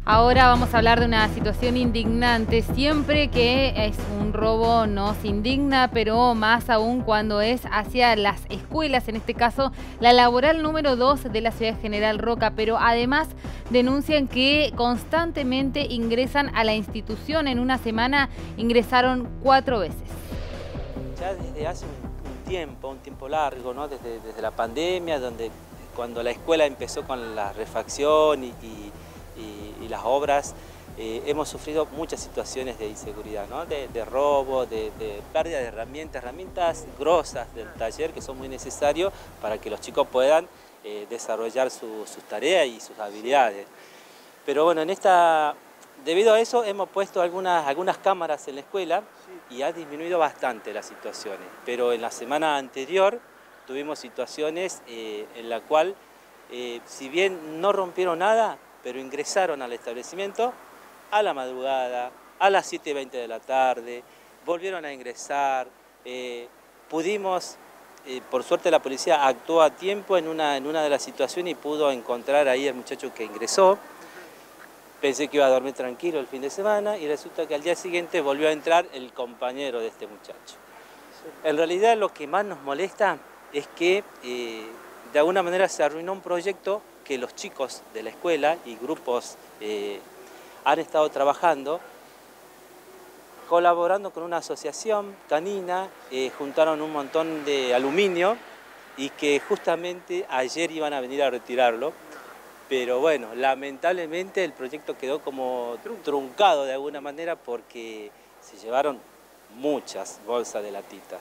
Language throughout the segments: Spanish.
Ahora vamos a hablar de una situación indignante. Siempre que es un robo nos indigna, pero más aún cuando es hacia las escuelas, en este caso la laboral número 2 de la ciudad de General Roca, pero además denuncian que constantemente ingresan a la institución. En una semana ingresaron 4 veces. Ya desde hace un tiempo largo, ¿no? Desde la pandemia, cuando la escuela empezó con la refacción y las obras, hemos sufrido muchas situaciones de inseguridad, ¿no? De robo, de pérdida de herramientas grosas del taller que son muy necesarios para que los chicos puedan desarrollar sus tareas y sus habilidades. Pero bueno, debido a eso hemos puesto algunas cámaras en la escuela y ha disminuido bastante las situaciones. Pero en la semana anterior tuvimos situaciones en la cual, si bien no rompieron nada, pero ingresaron al establecimiento a la madrugada, a las 7:20 de la tarde, volvieron a ingresar, pudimos, por suerte la policía actuó a tiempo en una de las situaciones y pudo encontrar ahí al muchacho que ingresó. Pensé que iba a dormir tranquilo el fin de semana y resulta que al día siguiente volvió a entrar el compañero de este muchacho. En realidad lo que más nos molesta es que de alguna manera se arruinó un proyecto que los chicos de la escuela y grupos han estado trabajando, colaborando con una asociación canina, juntaron un montón de aluminio y que justamente ayer iban a venir a retirarlo. Pero bueno, lamentablemente el proyecto quedó como truncado de alguna manera porque se llevaron muchas bolsas de latitas.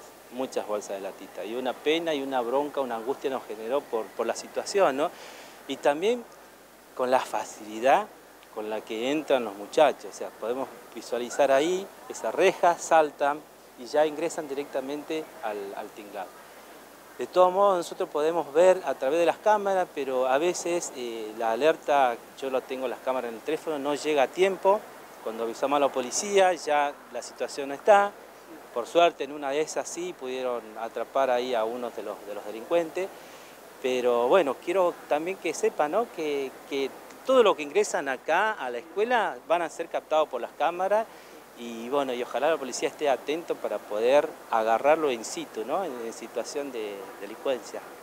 Y una pena y una bronca, una angustia nos generó por la situación, ¿no? Y también con la facilidad con la que entran los muchachos. O sea, podemos visualizar ahí, esas rejas saltan y ya ingresan directamente al tinglado. De todos modos, nosotros podemos ver a través de las cámaras, pero a veces la alerta, yo lo tengo las cámaras en el teléfono, no llega a tiempo. Cuando avisamos a la policía, ya la situación no está. Por suerte, en una de esas sí pudieron atrapar ahí a uno de los delincuentes. Pero bueno, quiero también que sepan, ¿no? que todo lo que ingresan acá a la escuela van a ser captados por las cámaras. Y bueno, y ojalá la policía esté atento para poder agarrarlo in situ, ¿no? En situación de delincuencia.